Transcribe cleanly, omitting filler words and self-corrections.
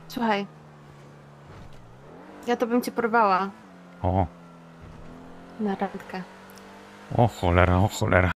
Słuchaj. Ja to bym cię porwała O, na randkę. o cholera, o cholera.